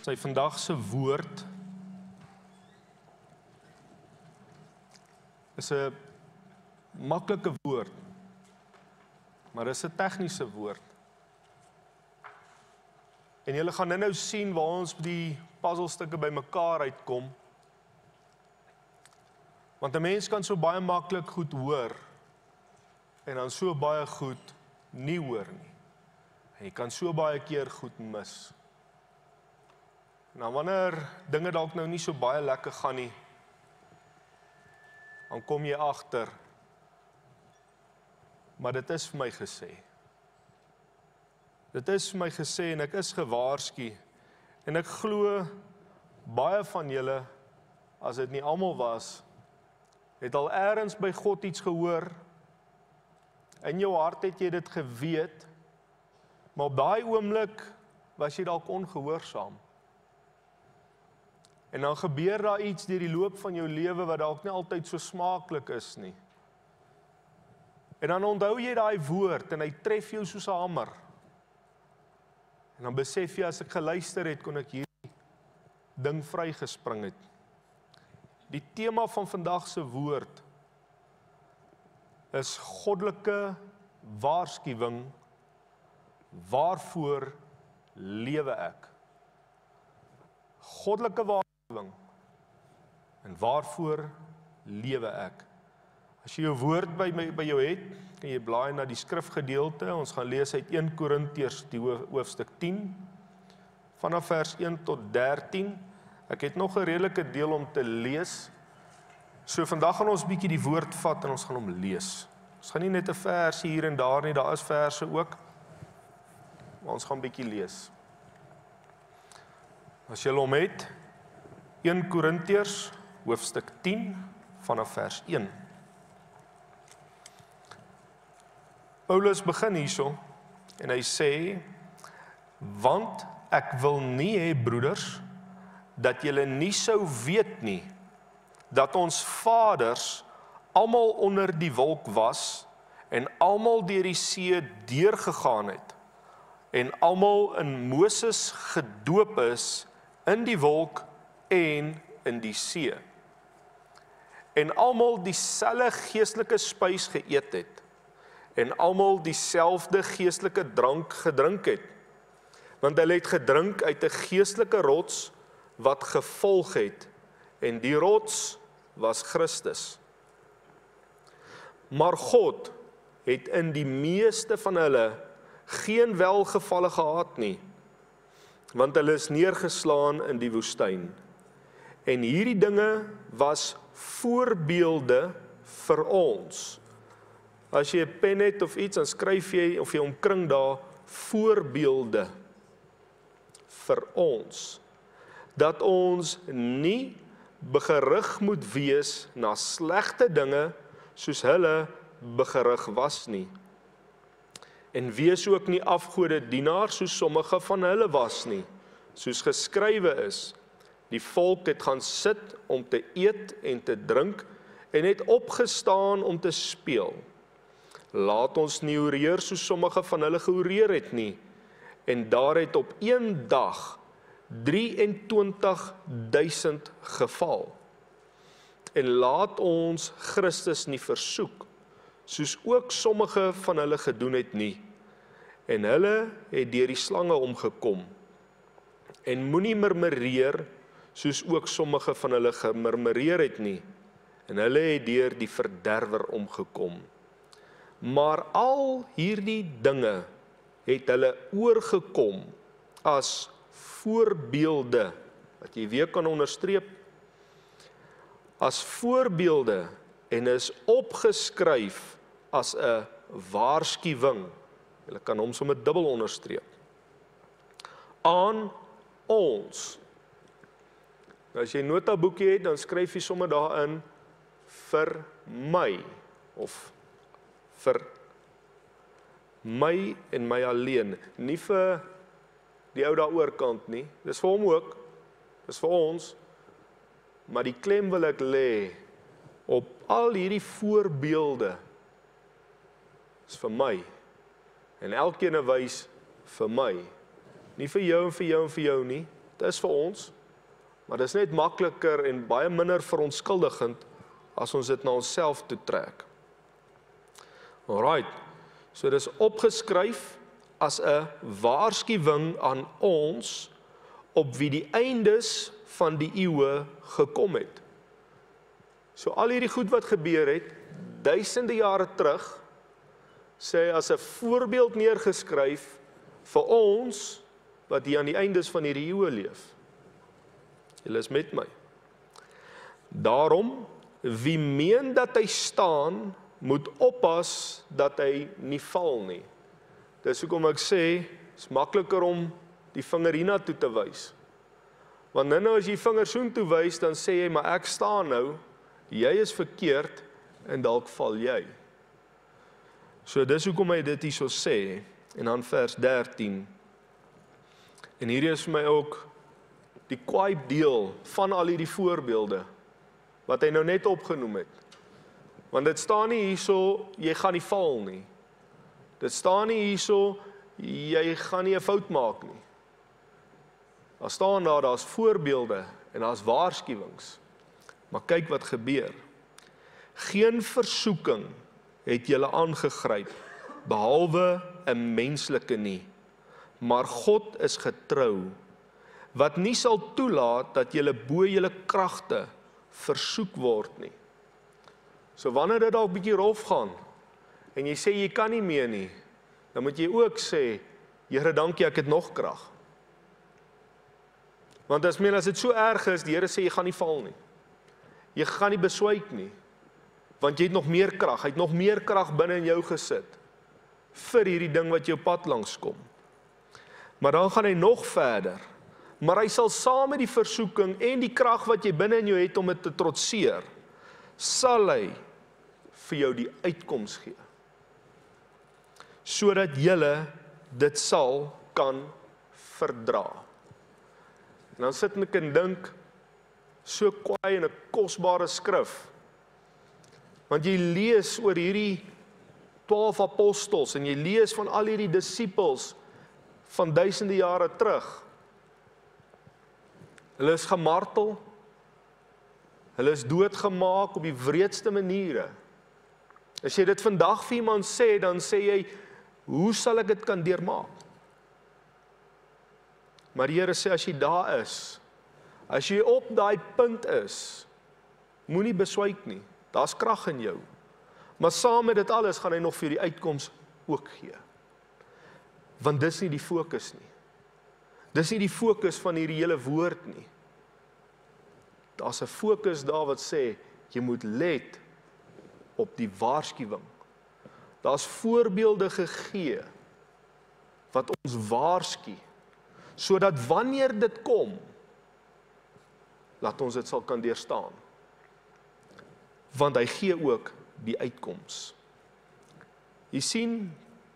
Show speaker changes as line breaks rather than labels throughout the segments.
Sy vandag se woord is 'n maklike woord, maar dis 'n tegniese woord. En julle gaan nou sien waar ons die puzzelstukke bymekaar uitkom. Want 'n mens kan so baie maklik goed hoor en dan so baie goed nie hoor nie. En jy kan so baie keer goed mis. En dan wanneer dinge dalk nou nie so baie lekker gaan nie, dan kom jy agter, maar dit is vir my gesê. Dit is vir my gesê en ek is gewaarsku en ek glo baie van julle, as dit nie almal was, het al eers by God iets gehoor. In jou hart het jy dit geweet, maar op daai oomblik was jy dalk ongehoorsaam. En dan gebeur daar iets deur die loop van jou lewe wat dalk nie altyd so smaaklik is nie. En dan onthou jy daai woord en hy tref jou soos 'n hamer. En dan besef jy, as ek geluister het, kon ek hierdie ding vrygespring het. Die tema van vandag se woord is goddelike waarskuwing. Waarvoor lewe ek? Goddelike waarskuwing. En waarvoor lewe ek? As jy jou woord by jou het, kan jy blaai na die skrifgedeelte. Ons gaan lees uit 1 Korintiërs die hoofstuk 10 vanaf vers 1 tot 13. Ek het nog 'n redelike deel om te lees. So vandag gaan ons bietjie die woord vat en ons gaan hom lees. Ons gaan nie net 'n versie hier en daar nie, daar is verse ook. Maar ons gaan bietjie lees. As jy hom het, 1 Korintiërs hoofstuk 10 vanaf vers 1. Paulus begin hierso en hy sê, want ek wil nie hê, broeders, dat julle nie sou weet nie, dat ons vaders almal onder die wolk was en almal deur die see deurgegaan het en almal in Moses gedoop is in die wolk en in die see. En almal dieselfde geestelike spys geëet het en almal dieselfde geestelike drank gedrink het, want hulle het gedrink uit 'n geestelike rots wat gevolg het, en die rots was Christus. Maar God het in die meeste van hulle geen welgevalle gehad nie, want hulle is neergeslaan in die woestyn. En hierdie dinge was voorbeelde vir ons. As jy 'n pen het of iets, dan skryf jy, of jy omkring daar, voorbeelde vir ons, dat ons nie begerig moet wees na slegte dinge, soos hulle begerig was nie. En wees ook nie afgode dienaars, soos sommige van hulle was nie, soos geskrywe is, die volk het gaan sit om te eet en te drink, en het opgestaan om te speel. Laat ons nie oreer soos sommige van hulle georeer het nie, en daar het op een dag 23.000 geval. En laat ons Christus nie versoek, soos ook sommige van hulle gedoen het nie, en hulle het deur die slange omgekom. En moenie murmureer, soos ook sommige van hulle gemurmureer het nie, en hulle het deur die verderwer omgekom. Maar al hierdie dinge het hulle oorgekom as voorbeelde, wat jy weer kan onderstreep, as voorbeelde, en is opgeskryf as 'n waarskuwing. Jy kan hom sommer dubbel onderstreep. Aan ons. Nou as jy 'n notaboekie het, dan skryf jy sommer daarin vir my, of vir my en my alleen, nie vir die ou daar oorkant nie, dis vir hom ook, dis vir ons, maar die klem wil ek lê op al hierdie voorbeelde, is vir my, en elkeen wys vir my, nie vir jou en vir jou en vir jou nie, Dit is vir ons, maar dit is net makliker en baie minder verontskuldigend as ons dit na onsself toe trek. Alright, so dit is opgeskryf as 'n waarskuwing aan ons op wie die eindes van die eeue gekom het. So al hierdie goed wat gebeur het, duisende jare terug, sê as 'n voorbeeld neergeskryf vir ons, wat hier aan die eindes van hierdie eeue leef. Julle is met my. Daarom, wie meen dat hy staan, moet oppas dat hy nie val nie. Dis hoekom ek sê, is makliker om die vinger hiernatoe te wys. Want nou as jy vinger soontoe wys, dan sê jy, maar ek staan nou, jy is verkeerd, en dalk val jy. So dis hoekom hy dit hierso sê, en dan vers 13. En hier is vir my ook die kwaai deel van al hierdie voorbeelde, wat hy nou net opgenoem het. Want dit staan nie hierso, jy gaan nie val nie. Dit staan nie hierso, jy gaan nie 'n fout maak nie. Daar staan daar's voorbeelde en daar's waarskuwings. Maar kyk wat gebeur. Geen versoeking het julle aangegryp, behalwe 'n menslike nie. Maar God is getrou, wat nie sal toelaat dat julle bo julle kragte versoek word nie. So wanneer dit dalk bietjie rof gaan, en jy sê jy kan nie meer nie, dan moet jy ook sê, Here, dankie, ek het nog krag. Want as dit so erg is, die Here sê, jy gaan nie val nie. Jy gaan nie beswyk nie, want jy het nog meer krag, hy het nog meer krag binne in jou gesit, vir hierdie ding wat jou pad langs kom. Maar dan gaan hy nog verder, maar hy sal saam met die versoeking en die krag wat jy binne in jou het om dit te trotseer, sal hy vir jou die uitkoms gee, sodat julle dit sal kan verdra. En dan sit ek en dink, so kwaai en 'n kosbare skrif, want jy lees oor hierdie 12 apostels, en jy lees van al hierdie disippels van duisende jare terug. Hulle is gemartel, hulle is doodgemaak op die wreedste maniere. As jy dit vandag vir iemand sê, dan sê jy, hoe sal ek dit kan deurmaak? Maar die Here sê, as jy daar is, as jy op daai punt is, moenie beswyk nie, daar's krag in jou. Maar saam met dit alles gaan hy nog vir die uitkoms ook gee. Want dis nie die fokus nie. Dis nie die fokus van hierdie hele woord nie. Daar's 'n fokus daar wat sê, jy moet let op die waarskuwing. Daar's voorbeelde gegee, wat ons waarsku, sodat wanneer dit kom, laat ons dit sal kan deurstaan. Want hy gee ook die uitkoms. Jy sien,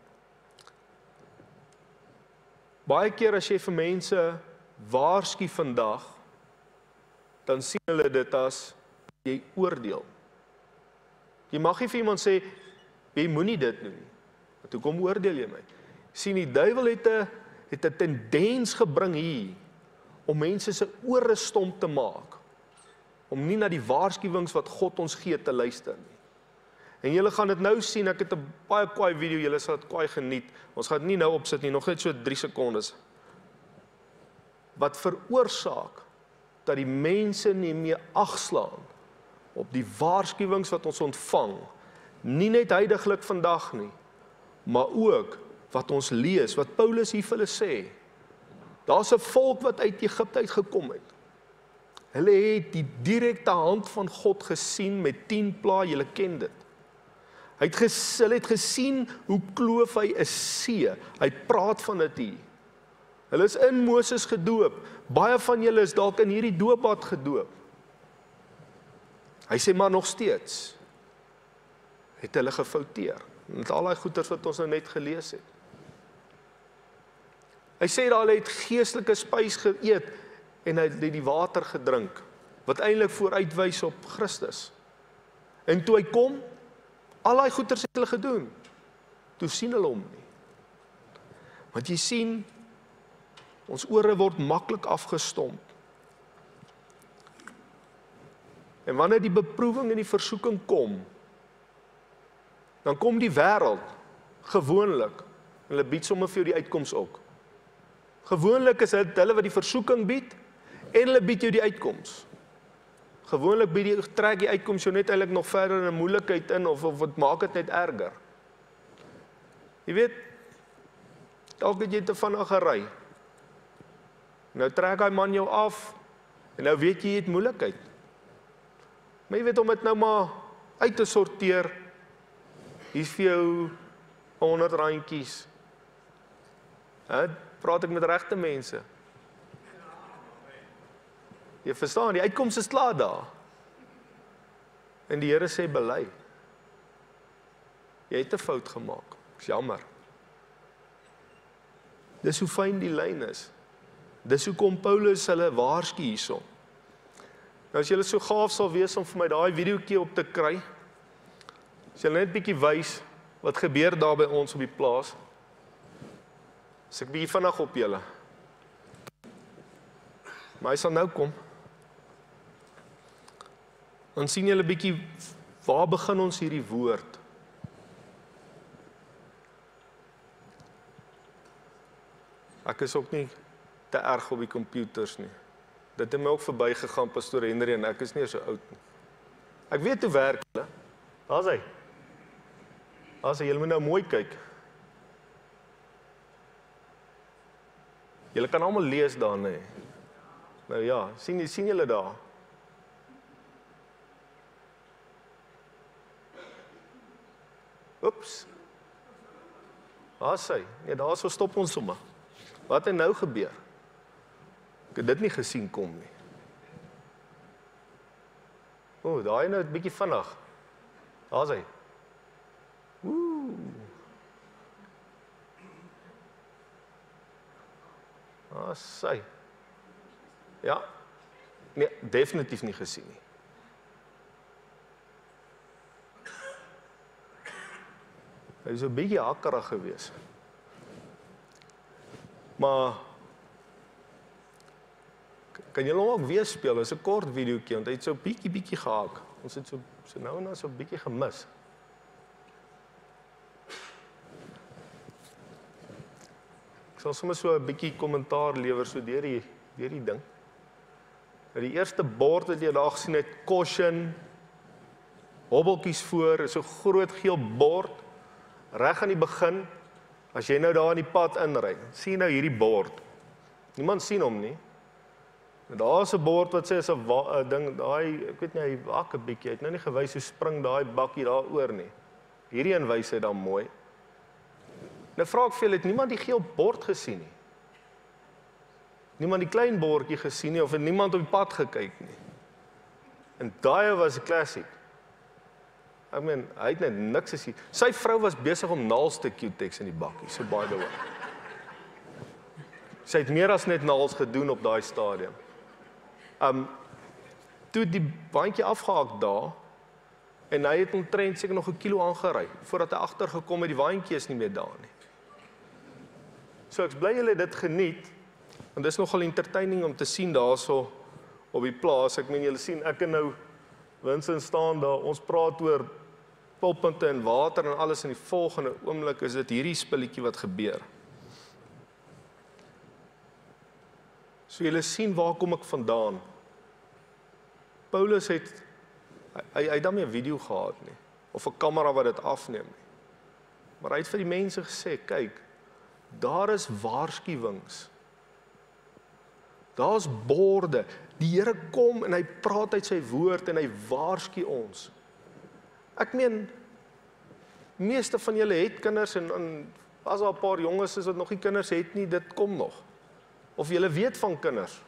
baie keer as jy vir mense waarsku vandag, dan sien hulle dit as jy oordeel. Jy mag nie vir iemand sê, jy moenie dit doen nie. Want hoekom oordeel jy my? Sien, die duiwel het 'n tendens gebring hier, om mense se ore stomp te maak, om nie na die waarskuwings wat God ons gee te luister nie. En julle gaan dit nou sien, ek het 'n baie kwaai video, julle sal dit kwaai geniet, ons gaan dit nie nou opsit nie, nog net so 3 sekondes, wat veroorsaak, dat die mense nie meer agslaan, op die waarskuwings wat ons ontvang, nie net huidiglik vandag nie, maar ook, wat ons lees, wat Paulus hier vir hulle sê, daar's 'n volk wat uit Egipte uitgekom het, hulle het die direkte hand van God gesien, met 10 plaae, julle ken dit, hulle het gesien, hoe kloof hy 'n see, hy praat van dit hier, hulle is in Moses gedoop, baie van julle is dalk in hierdie doopbad gedoop, hy sê maar nog steeds, het hulle gefouteer, met al die goeters wat ons nou net gelees het. Hy sê dat hulle het geestelike spys geëet, en hy het die water gedrink, wat eintlik vooruitwys op Christus. En toe hy kom, al die goeters het hulle gedoen, toe sien hulle hom nie. Want jy sien, Ons ore word maklik afgestomp. En wanneer die beproewing en die versoeking kom, dan kom die wêreld, gewoonlik, en hulle bied sommer vir jou die uitkoms ook. Gewoonlik is dit hulle wat die versoeking bied, en hulle bied jou die uitkoms. Gewoonlik trek die uitkoms jou net eintlik nog verder in 'n moeilikheid in, of wat maak dit net erger. Jy weet, dalk het jy te vinnig gery. Nou trek hy man jou af, en nou weet jy het moeilikheid. Maar jy weet om dit nou maar uit te sorteer, hier is vir jou 100 randjies. Praat ek met regte mense? Jy verstaan, die uitkoms is klaar daar. En die Here sê bely. Jy het 'n fout gemaak. Dis jammer. Dis hoe fyn die lyn is. Dis hoekom Paulus hulle waarsku hierso. Nou as julle so gaaf sal wees om vir my daai videoetjie op te kry, as julle net bietjie wys wat gebeur daar by ons op die plaas. As ek bietjie vinnig op julle. Maar hy sal nou kom. Dan sien julle bietjie, waar begin ons hierdie woord? Ek is ook nie te erg op die computers nie. Dit het my ook verbygegaan, Pastoor Henry, en ek is nie so oud nie. Ek weet hoe werk hulle. Daar's hy. Julle moet nou mooi kyk. Julle kan almal lees daar, nee. Nou ja, sien julle daar? Oeps. Daar's hy. Nee, daar so stop ons sommer. Wat het nou gebeur? Ek het dit nie gesien kom nie. Daai nou 'n bietjie vinnig. Daar's hy. Daar's hy. Ja. Nee, definitief nie gesien nie. Hy is 'n bietjie hakkerig geweest. Maar kan julle hom ook weer speel? Dit is 'n kort videoetjie, want hy het so bietjie gehaak. Ons het so nou en dan so bietjie gemis. Ek sal sommer so 'n bietjie kommentaar lewer so deur die ding. Die eerste bord wat jy daar gesien het, caution, hobbeltjies voor, is so groot geel bord, reg aan die begin, as jy nou daar in die pad inry, sien nou hierdie bord. Niemand sien hom nie. Daar is 'n bord wat sê is 'n ding, daai, ek weet nie, hy wak 'n bietjie, hy het nou nie gewys hoe spring daai bakkie daar oor nie. Hierdie een wys hy dan mooi. Nou vra ek vir julle, het niemand die geel bord gesien nie? Niemand die klein bordjie gesien nie, of het niemand op die pad gekyk nie? En daai was 'n klassiek. Ek meen, hy het net niks gesien. Sy vrou was besig om naels te Q-tex in die bakkie, so by the way. Sy het meer as net naels gedoen op daai stadium. Toe die bandjie afgehaak daar, en hy het omtrent seker nog 1 kilo aangery, voordat hy agtergekom het, die waantjie is nie meer daar nie. So ek bly julle dit geniet, want dis nogal entertaining om te sien daarso op die plaas. Ek meen julle sien, ek en nou Vincent staan daar, ons praat oor pulpunte en water en alles, in die volgende oomblik is dit hierdie spilletjie wat gebeur. So julle sien, waar kom ek vandaan? Paulus het, hy het dan nie 'n video gehad nie, of 'n kamera wat dit afneem nie. Maar hy het vir die mense gesê, kyk, daar is waarskuwings. Daar's borde. Die Here kom en hy praat uit sy woord en hy waarsku ons. Ek meen, meeste van julle het kinders en as daar 'n paar jonges is wat nog nie kinders het nie, dit kom nog. Of julle weet van kinders.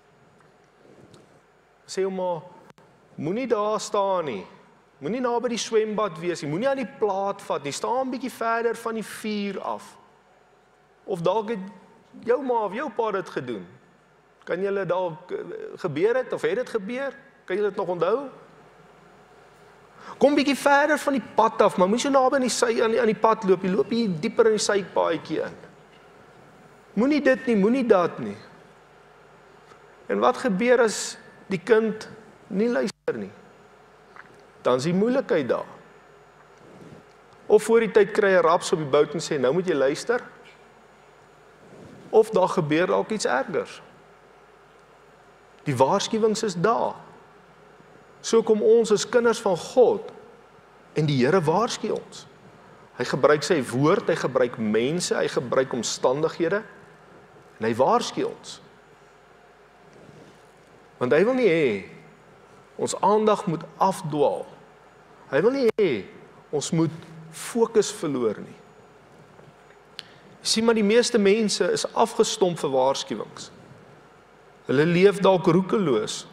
Sê hom maar, moenie daar staan nie. Moenie naby die swembad wees nie. Moenie aan die plaat vat nie. Staan 'n bietjie verder van die vuur af. Of dalk het jou ma of jou pa dit gedoen. Kan julle dalk gebeur het, of het dit gebeur? Kan julle dit nog onthou? Kom bietjie verder van die pad af, maar moenie so naby aan die pad loop. Jy loop hier dieper in die sypaadjie in. Moenie dit nie, moenie dat nie. En wat gebeur as die kind nie luister nie? Dan is die moeilikheid daar. Of voor die tyd kry hy 'n raps op die bout en sê, nou moet jy luister. Of daar gebeur dalk iets ergers. Die waarskuwings is daar. So kom ons as kinders van God en die Here waarsku ons. Hy gebruik sy woord, hy gebruik mense, hy gebruik omstandighede en hy waarsku ons. Want hy wil nie hê ons aandag moet afdwaal. Hy wil nie hê ons moet fokus verloor nie. Jy sien maar die meeste mense is afgestomp vir waarskuwings. Hulle leef dalk roekeloos.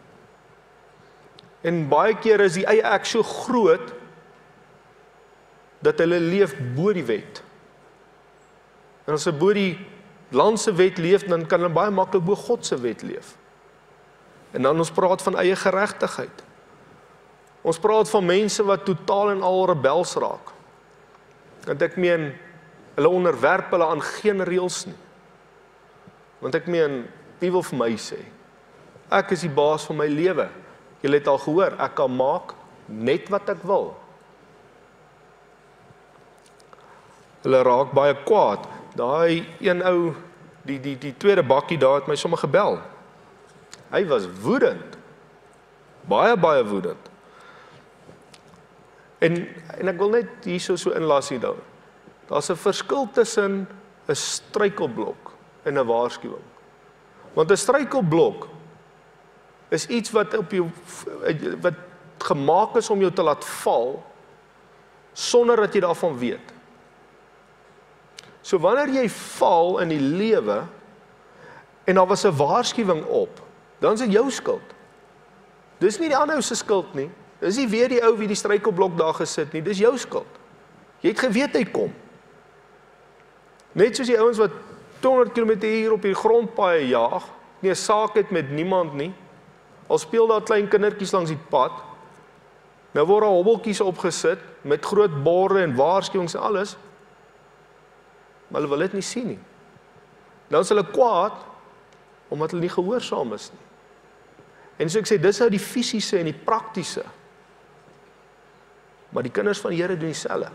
En baie keer is die eie ek so groot dat hulle leef bo die wet. En as hulle bo die land se wet leef, dan kan hulle baie maklik bo God se wet leef. En dan ons praat van eie geregtigheid. Ons praat van mense wat totaal en al rebels raak. Want ek meen, hulle onderwerp hulle aan geen reëls nie. Want ek meen, wie wil vir my sê, ek is die baas van my lewe. Julle het al gehoor, ek kan maak net wat ek wil. Hulle raak baie kwaad. Daai een ou, die tweede bakkie daar het my sommer gebel. Hy was woedend. Baie woedend. En ek wil net hierso so inlas hier daar. Daar's 'n verskil tussen 'n struikelblok en 'n waarskuwing. Want 'n struikelblok is iets wat wat gemaak is om jou te laat val sonder dat jy daarvan weet. So wanneer jy val in die lewe en daar was 'n waarskuwing op, dan is dit jou skuld. Dis nie die ander ou se skuld nie. Dis nie weer die ou wie die struikelblok daar gesit nie, dis jou skuld. Jy het geweet hy kom. Net soos die ouens wat 200 km/h op die grondpaaie jaag, nie 'n saak het met niemand nie. Al speel daar klein kindertjies langs die pad. Nou word daar hobbeltjies opgesit met groot borde en waarskuwings en alles. Maar hulle wil dit nie sien nie. Dan is hulle kwaad omdat hulle nie gehoorsaam is nie. En so ek sê, dis nou die fisiese en die praktiese. Maar die kinders van die Here doen dieselfde.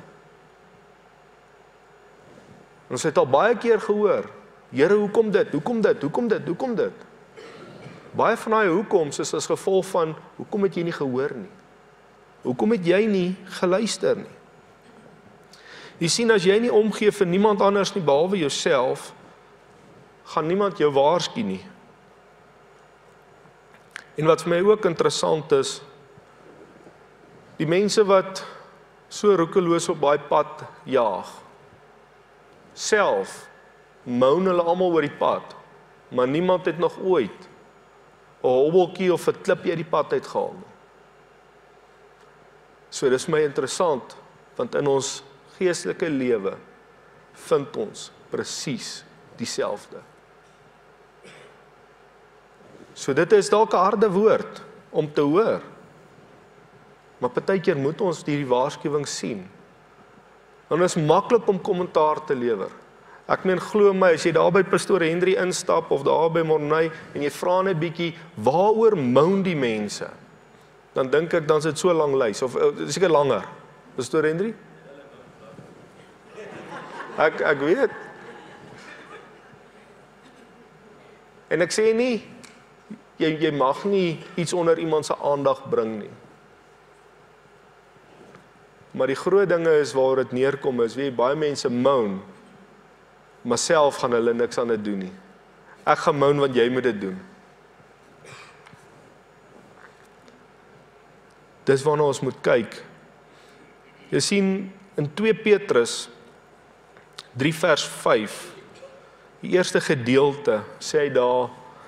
Ons het al baie keer gehoor, Here, hoekom dit? Hoekom dit? Hoekom dit? Hoekom dit? Baie van daai hoekoms is as gevolg van, hoekom het jy nie gehoor nie? Hoekom het jy nie geluister nie? Jy sien, as jy nie omgee vir niemand anders nie, behalwe jouself, gaan niemand jou waarsku nie. En wat vir my ook interessant is, die mense wat so roekeloos op daai pad jaag, self moan hulle almal oor die pad, maar niemand het nog ooit 'n hobbeltjie of 'n klipjie uit die pad uitgehaal nie. So dis my interessant, want in ons geestelike lewe vind ons presies dieselfde. So dit is dalk 'n harde woord om te hoor, maar partykeer moet ons hierdie waarskuwing sien. Dan is maklik om kommentaar te lewer. Ek meen, glo my, as jy daar by Pastoor Henry instap of daar by Morney en jy vra net bietjie, waaroor moan die mense? Dan dink ek, dan is dit so 'n lang lys, of seker langer. Pastoor Henry? Ek weet. En ek sê nie, jy mag nie iets onder iemand se aandag bring nie. Maar die groot dinge is waar dit neerkom is, weet jy, baie mense moan, maar self gaan hulle niks aan dit doen nie. Ek gaan moan want jy moet dit doen. Dis waarna ons moet kyk. Jy sien in 2 Petrus 3 vers 5, die eerste gedeelte sê hy daar,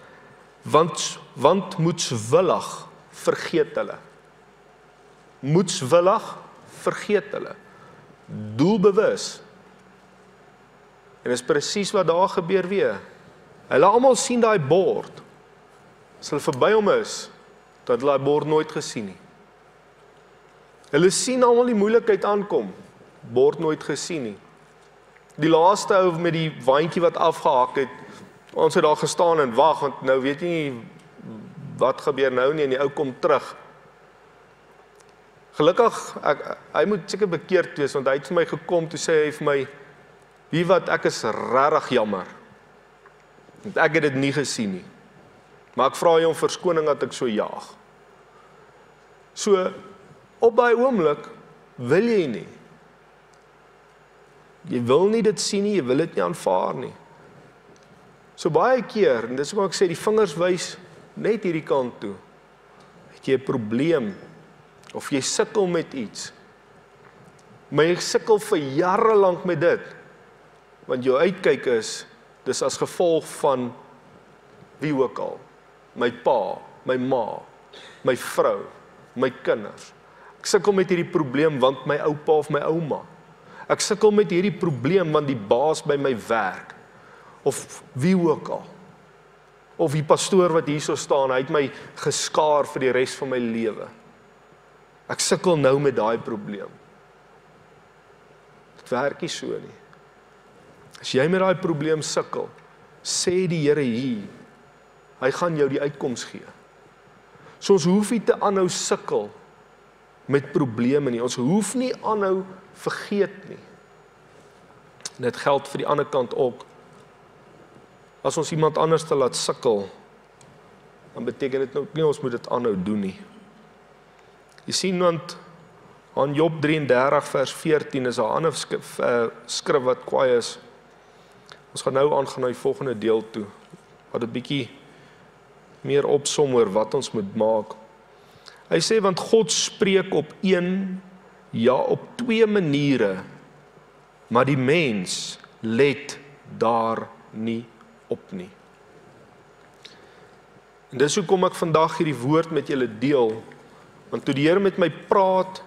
want moedswillig vergeet hulle. Moedswillig vergeet hulle. Doelbewus. En dis presies wat daar gebeur weer. Hulle almal sien daai bord. As hulle verby hom is, dat hulle daai bord nooit gesien nie. Hulle sien almal die moeilikheid aankom, bord nooit gesien nie. Die laaste ou met die waantjie wat afgehak het, ons het daar gestaan en wag, want nou weet jy nie wat gebeur nou nie, en die ou kom terug. Gelukkig, hy moet seker bekeerd wees, want hy het vir my gekom, toe sê hy vir my, wie wat, ek is regtig jammer, want ek het dit nie gesien nie, maar ek vra jou om verskoning dat ek so jaag. So, op daai oomblik, wil jy nie. Jy wil nie dit sien nie, jy wil dit nie aanvaar nie. So baie keer, en dis hoekom ek sê, die vingers wys net hierdie kant toe. Het jy 'n probleem, of jy sukkel met iets, maar jy sukkel vir jare lank met dit, want jou uitkyk is, dis as gevolg van wie ook al, my pa, my ma, my vrou, my kinders. Ek sukkel met hierdie probleem, want my oupa of my ouma. Ek sukkel met hierdie probleem, want die baas by my werk, of wie ook al, of die pastoor wat hier so staan, hy het my geskaar vir die res van my lewe. Ek sukkel nou met daai probleem. Dit werk nie so nie. As jy met daai probleem sukkel, sê die Here hier, hy gaan jou die uitkoms gee. So ons hoef nie te aanhou sukkel met probleme nie. Ons hoef nie aanhou vergeet nie. En dit geld vir die ander kant ook. As ons iemand anders te laat sukkel, dan beteken dit nou nie ons moet dit aanhou doen nie. Jy sien, want aan Job 33 vers 14 is 'n ander skrif wat kwaai is. Ons gaan nou aangaan na die volgende deel toe, wat 'n bietjie meer opsom oor wat ons moet maak. Hy sê, want God spreek op een, ja op twee maniere, maar die mens let daar nie op nie. En dis hoekom ek vandag hierdie woord met julle deel, want toe die Here met my praat,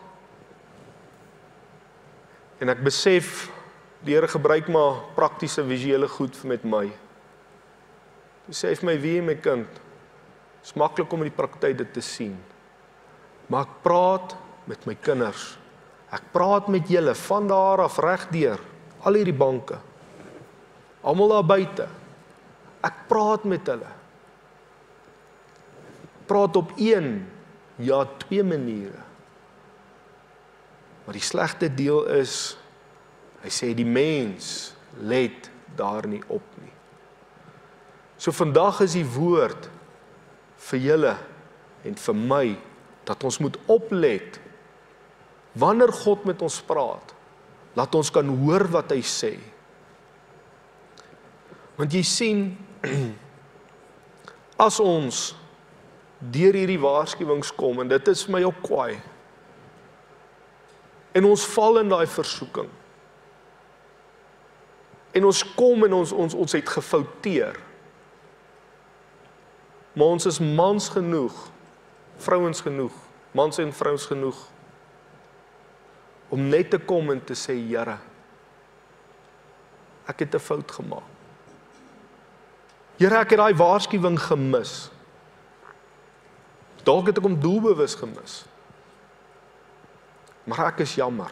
en ek besef, die Here gebruik maar praktiese visuele goed met my. Toe sê hy vir my, wie my kind, is maklik om in die praktyk dit te sien, maar ek praat met my kinders, ek praat met julle, van daar af, regdeur, al hierdie banke, almal daar buite, ek praat met hulle, praat op een, ja twee maniere, maar die slegte deel is, hy sê die mens let daar nie op nie. So vandag is die woord vir julle en vir my, dat ons moet oplet, wanneer God met ons praat, laat ons kan hoor wat hy sê. Want jy sien, as ons deur hierdie waarskuwings kom, en dit is vir my ook kwaai, en ons val in daai versoeking, en ons kom en ons het gefouteer, maar ons is mans genoeg, vrouens genoeg, mans en vrouens genoeg, om net te kom en te sê, Here, ek het 'n fout gemaak. Here, ek het daai waarskuwing gemis. Dalk het ek hom doelbewus gemis. Maar ek is jammer.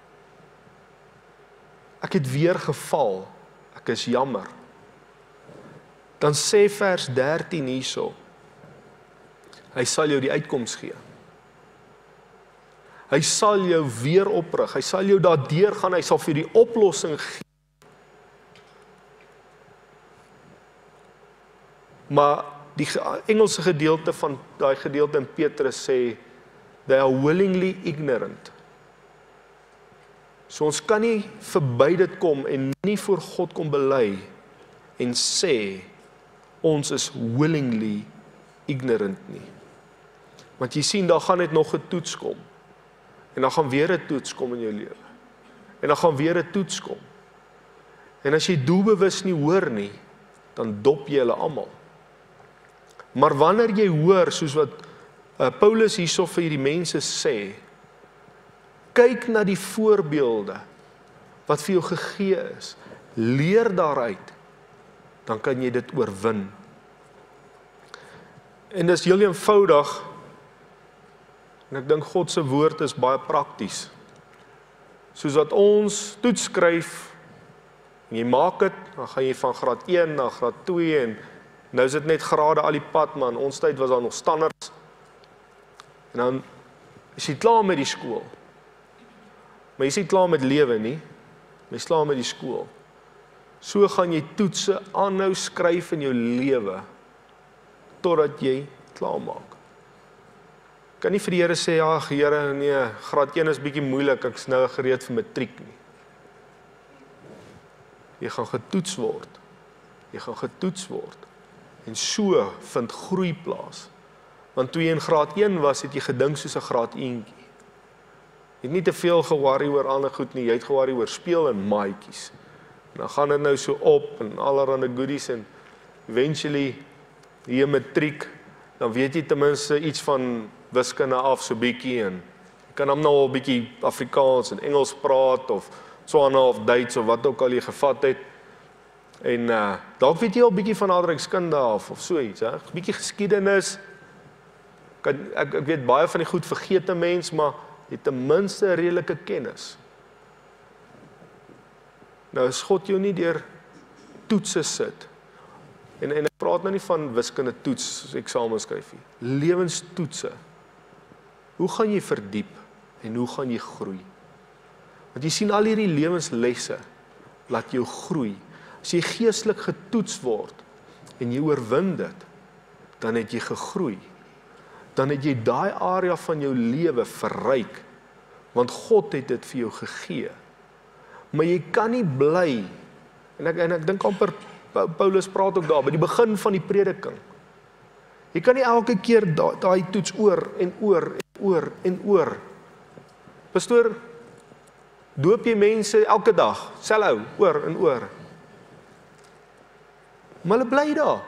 Ek het weer geval. Ek is jammer. Dan sê vers 13 hierso, hy sal jou die uitkoms gee. Hy sal jou weer oprig, hy sal jou daardeur gaan, hy sal vir die oplossing gee. Maar die Engelse gedeelte van daai gedeelte in Petrus sê, they are willingly ignorant. So ons kan nie verby dit kom en nie voor God kom bely en sê, ons is willingly ignorant nie. Want jy sien, daar gaan net nog 'n toets kom. En dan gaan weer 'n toets kom in jou lewe. En dan gaan weer 'n toets kom. En as jy doelbewus nie hoor nie, dan dop jy hulle almal. Maar wanneer jy hoor, soos wat Paulus hierso vir hierdie mense sê, kyk na die voorbeelde wat vir jou gegee is, leer daaruit, dan kan jy dit oorwin. En dis heel eenvoudig, en ek dink God se woord is baie prakties. Soos wat ons toets skryf En jy maak dit, dan gaan jy van graad 1 na graad 2 en nou is dit net grade al die pad, maar in ons tyd was daar nog standaards. En dan is jy klaar met die skool. Maar jy is nie klaar met lewe nie, jy is klaar met die skool. So gaan jy toetse aanhou skryf in jou lewe, totdat jy klaar maak. Kan nie vir die Here sê, ja, Here, nee, graad 1 is bietjie moeilik, ek is nou gereed vir matriek nie. Jy gaan getoets word. Jy gaan getoets word. En so vind groei plaas. Want toe jy in graad 1 was, het jy gedink soos 'n graad 1-kie. Jy het nie te veel geworry oor ander goed nie, jy het geworry oor speel en maatjies. En dan gaan dit nou so op en allerhande goodies en eventually hier matriek, dan weet jy ten minste iets van wiskunde af so bietjie en jy kan hom nou al bietjie Afrikaans en Engels praat of Tswana of Duits of wat ook al jy gevat het. En dalk weet jy al bietjie van aardrykskunde af of so iets, hè? Bietjie geskiedenis. Ek weet baie van die goed vergeet 'n mens, maar jy het ten minste 'n redelike kennis. Nou is God jou nie deur toetse sit. En ek praat nou nie van wiskunde toets, eksamen skryf nie. Lewenstoetse. Hoe gaan jy verdiep en hoe gaan jy groei? Want jy sien al hierdie lewenslesse laat jou groei. As jy geestelik getoets word en jy oorwin dit, dan het jy gegroei. Dan het jy daai area van jou lewe verryk, want God het dit vir jou gegee. Maar jy kan nie bly, en ek dink amper, Paulus praat ook daar, by die begin van die prediking. Jy kan nie elke keer daai toets oor en oor en oor en oor. Pastoor, doop jy mense elke dag, selhou, oor en oor. Maar hulle bly daar.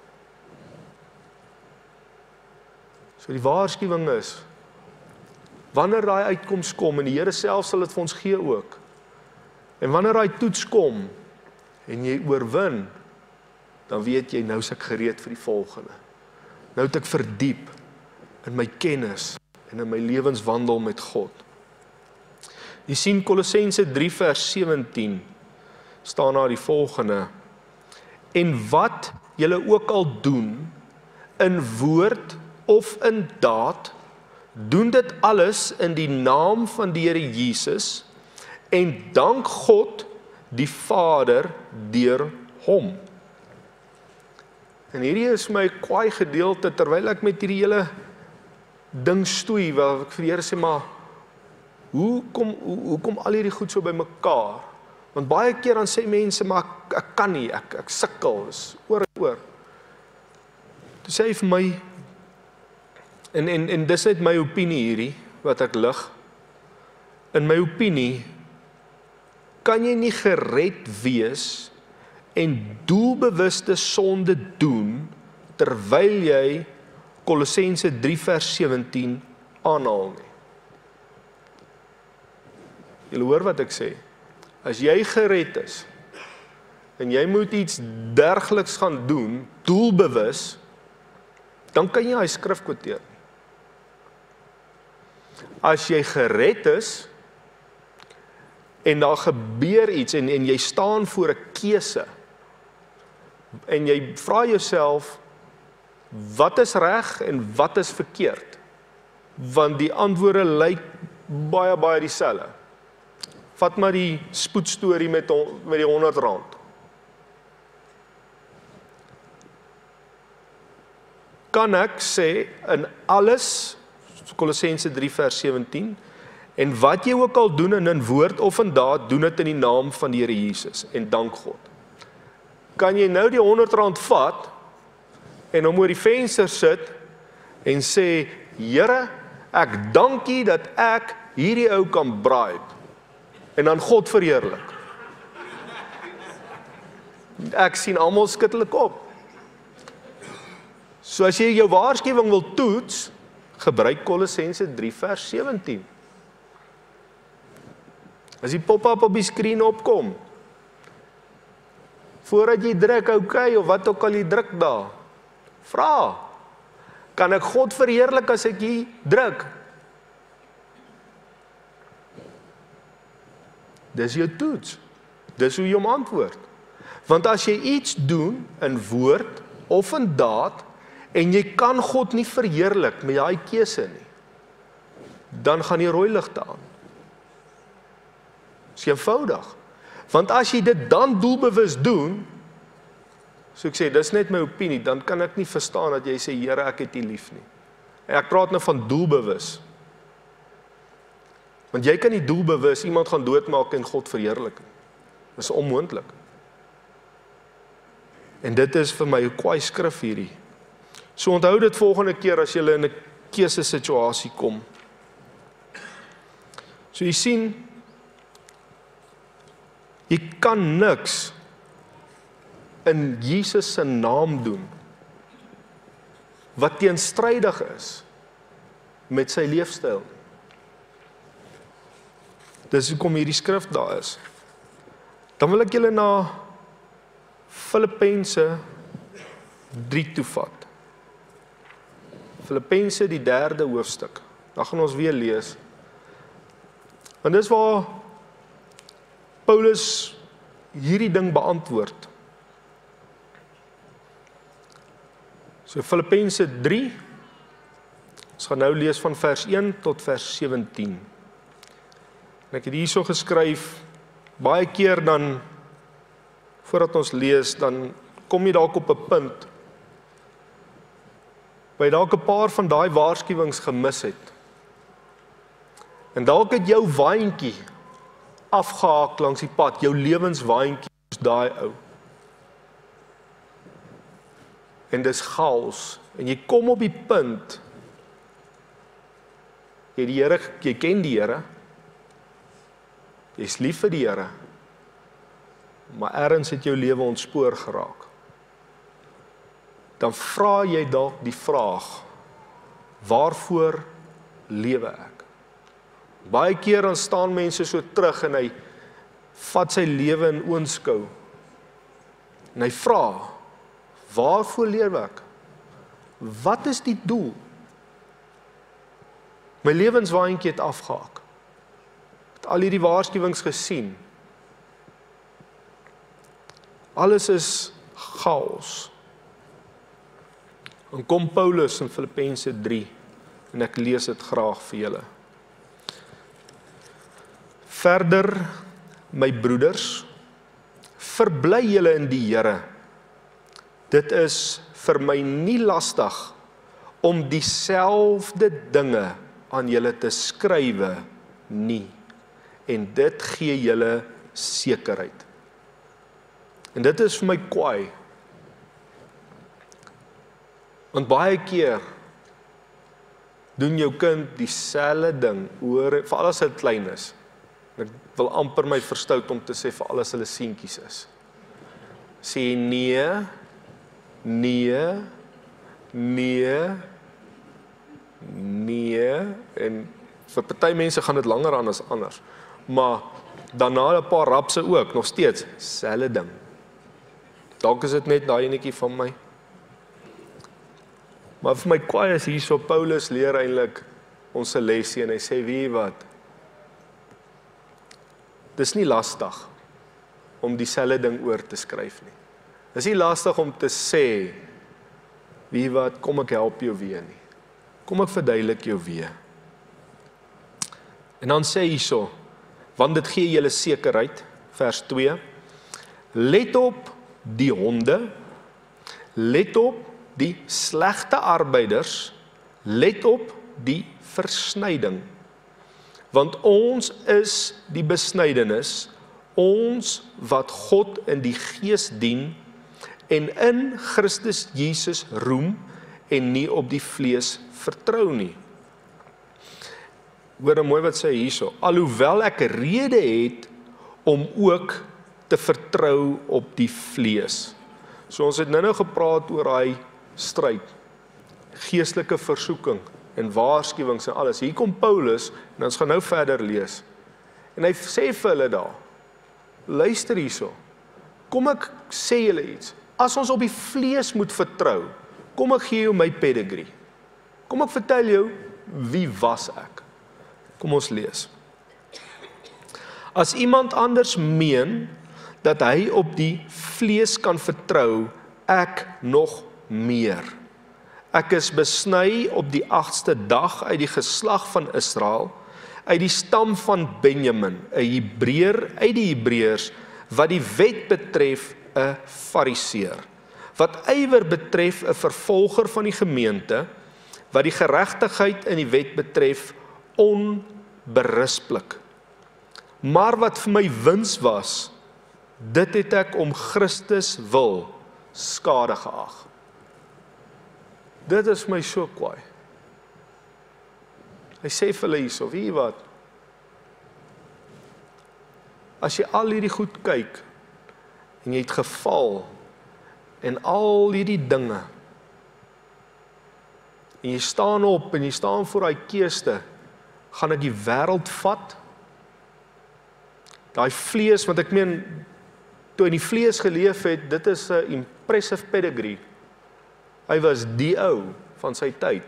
So die waarskuwing is, wanneer daai uitkoms kom, en die Here self sal dit vir ons gee ook, en wanneer daai toets kom, en jy oorwin, dan weet jy, nou is ek gereed vir die volgende. Nou het ek verdiep in my kennis, en in my lewenswandel met God. Jy sien Kolossense 3 vers 17, staan daar die volgende, en wat julle ook al doen, in woord of in daad, doen dit alles in die naam van die Here Jesus, en dank God die Vader deur hom. En hierdie is my kwaai gedeelte, terwyl ek met hierdie hele ding stoei, waar ek vir die Here sê, maar hoe kom al hierdie goed so by mekaar? Want baie keer dan sê mense, maar ek kan nie, ek sukkel, is oor en oor. Toe sê hy vir my, en dis net my opinie hierdie, wat ek lig, in my opinie, kan jy nie gered wees, en doelbewuste sonde doen, terwyl jy Kolossense 3 vers 17 aanhaal nie. Julle hoor wat ek sê, as jy gered is, en jy moet iets dergeliks gaan doen, doelbewus, dan kan jy hy skrif quoteer. As jy gered is, en daar gebeur iets, en jy staan voor 'n keuse, en jy vra jouself, wat is reg en wat is verkeerd? Want die antwoorde lyk baie dieselfde. Vat maar die spoedstorie met die R100. Kan ek sê, in alles, Kolossense 3 vers 17, en wat jy ook al doen in woord of in daad, doen dit in die naam van die Here Jesus, en dank God. Kan jy nou die R100 vat, en hom oor die venster sit, en sê, Here, ek dank U dat ek hierdie ou kan bribe, en dan God verheerlik. Ek sien almal skud hulle kop. So as jy jou waarskuwing wil toets, gebruik Kolossense 3 vers 17. As die pop-up op die skerm opkom, voordat jy druk, okay, of wat ook al jy druk daar, vra, kan ek God verheerlik as ek hier druk? Dis jou toets. Dis hoe jy hom antwoord. Want as jy iets doen in woord of in daad en jy kan God nie verheerlik met daai keuse nie, dan gaan die rooi ligte aan. Dis eenvoudig. Want as jy dit dan doelbewus doen, so ek sê, dis net my opinie, dan kan ek nie verstaan dat jy sê, Here, ek het U lief nie. En ek praat nou van doelbewus. Want jy kan nie doelbewus iemand gaan doodmaak en God verheerlik nie. Dis onmoontlik. En dit is vir my 'n kwaai skrif hierdie. So onthou dit volgende keer as jy in 'n keuse situasie kom. So jy sien, jy kan niks in Jesus se naam doen wat teenstrydig is met sy leefstyl. Dis hoekom hierdie skrif daar is. Dan wil ek julle na Filippense 3 toe vat. Filippense die 3de hoofstuk. Dan gaan ons weer lees. Want dis waar Paulus hierdie ding beantwoord. So Filippense 3, ons gaan nou lees van vers 1 tot vers 17. En ek het hierso geskryf, baie keer dan, voordat ons lees, dan kom jy dalk op 'n punt, waar jy dalk 'n paar van daai waarskuwings gemis het. En dalk het jou waantjie afgehaak langs die pad, jou lewenswaantjie is daai ou. En dis chaos, en jy kom op die punt, jy ken die Here, jy is lief vir die Here, maar ergens het jou lewe ontspoor geraak. Dan vra jy dalk die vraag, waarvoor lewe ek? Baie keer dan staan mense so terug en hy vat sy lewe in oënskou. En hy vra, waarvoor lewe ek? Wat is die doel? My lewenswaantjie het afgehaak. Ek het al hierdie waarskuwings gesien. Alles is chaos. En kom Paulus in Filippense 3 en ek lees dit graag vir julle. Verder, my broeders, verbly julle in die Here. Dit is vir my nie lastig om dieselfde dinge aan julle te skrywe nie. En dit gee julle sekerheid. En dit is vir my kwaai. Want baie keer doen jou kind dieselfde ding, veral as dit klein is. Ek wil amper my verstout om te sê, veral as hulle seentjies is. Sê nee, nee, nee, nee, en vir party mense gaan dit langer aan as anders, maar daarna 'n paar rapse ook, nog steeds, selfde ding. Dalk is dit net daai enetjie van my. Maar vir my kwaai is hierso, Paulus leer eintlik ons 'n lesie en hy sê, weet jy wat? Dis nie lastig om dieselfde ding oor te skryf nie. Dis nie lastig om te sê, weet jy wat, kom ek help jou weer nie. Kom ek verduidelik jou weer. En dan sê hierso, want dit gee julle sekerheid, vers 2, let op die honde, let op die slegte arbeiders, let op die versnyding. Want ons is die besnydenis, ons wat God in die gees dien en in Christus Jesus roem en nie op die vlees vertrou nie. Hoor mooi wat sê hierso, alhoewel ek rede het om ook te vertrou op die vlees. So ons het nou gepraat oor daai stryd, geestelike versoeking en waarskuwings en alles. Hier kom Paulus en ons gaan nou verder lees. En hy sê vir hulle daar, luister hierso, kom ek sê julle iets, as ons op die vlees moet vertrou, kom ek gee jou my pedigree. Kom ek vertel jou, wie was ek? Kom ons lees. As iemand anders meen dat hy op die vlees kan vertrou, ek nog meer. Ek is besny op die 8ste dag uit die geslag van Israel, uit die stam van Benjamin, 'n Hebreër uit die Hebreërs, wat die wet betref 'n Fariseer, wat ywer betref 'n vervolger van die gemeente, wat die geregtigheid in die wet betref onberisplik. Maar wat vir my wins was, dit het ek om Christus wil skade geag. Dit is my so kwaai. Hy sê vir hulle hierso, weet jy wat? As jy al hierdie goed kyk, en jy het geval, en al hierdie dinge, en jy staan op, en jy staan voor daai keuse, gaan ek die wêreld vat? Daai vlees, want ek meen, toe in die vlees geleef het, dit is 'n impressive pedigree. Hy was die ou van sy tyd.